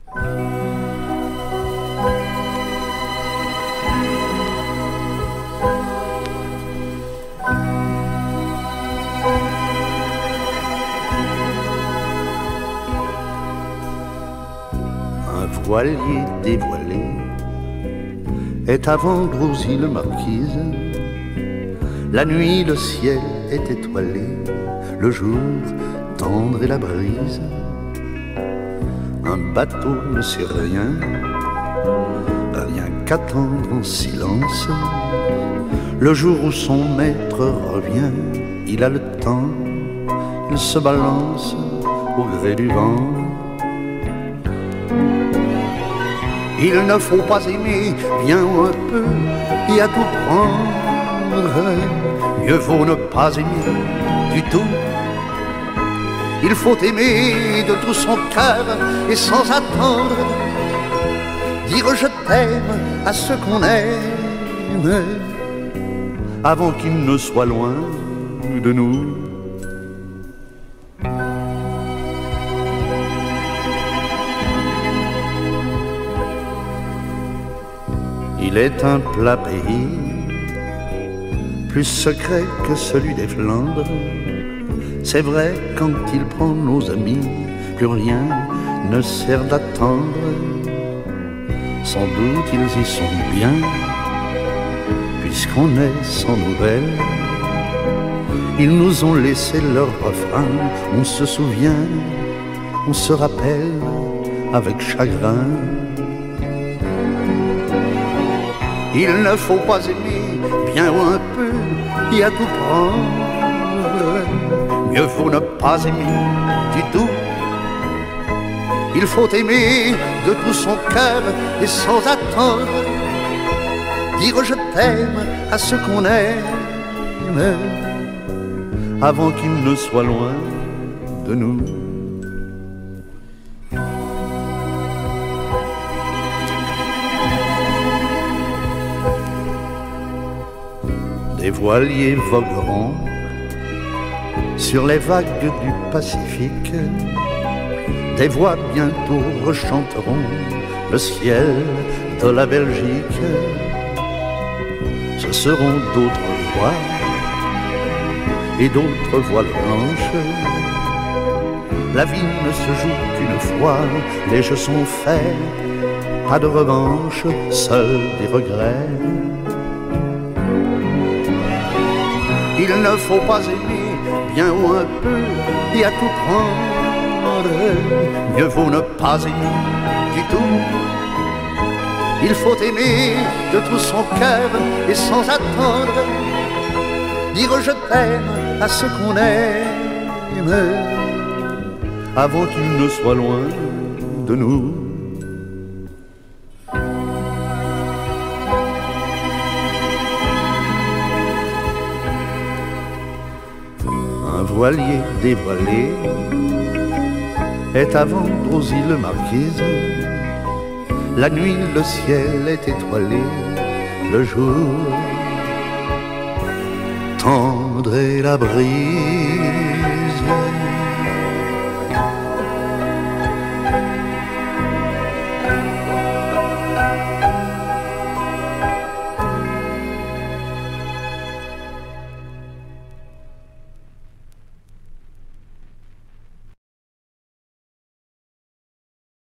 Un voilier dévoilé est à vendre aux îles Marquises. La nuit, le ciel est étoilé, le jour tendre et la brise. Un bateau ne sait rien, rien qu'attendre en silence. Le jour où son maître revient, il a le temps, il se balance au gré du vent. Il ne faut pas aimer bien ou un peu et à tout prendre. Mieux vaut ne pas aimer du tout. Il faut aimer de tout son cœur et sans attendre. Dire je t'aime à ceux qu'on aime avant qu'il ne soit loin de nous. Il est un plat pays, plus secret que celui des Flandres. C'est vrai, quand il prend nos amis, plus rien ne sert d'attendre. Sans doute ils y sont bien, puisqu'on est sans nouvelles. Ils nous ont laissé leur refrain, on se souvient, on se rappelle avec chagrin. Il ne faut pas aimer bien ou un peu et à tout prendre. Mieux vaut ne pas aimer du tout. Il faut aimer de tout son cœur et sans attendre. Dire je t'aime à ceux qu'on aime avant qu'ils ne soient loin de nous. Des voiliers vogueront sur les vagues du Pacifique. Des voix bientôt rechanteront le ciel de la Belgique. Ce seront d'autres voix et d'autres voiles blanches. La vie ne se joue qu'une fois, les jeux sont faits, pas de revanche, seuls des regrets. Il ne faut pas aimer bien ou un peu et à tout prendre. Mieux vaut ne pas aimer du tout. Il faut aimer de tout son cœur et sans attendre. Dire je t'aime à ceux qu'on aime avant qu'ils ne soient loin de nous. Un voilier dévoilé est à vendre aux îles Marquises. La nuit, le ciel est étoilé, le jour tendre et la brise.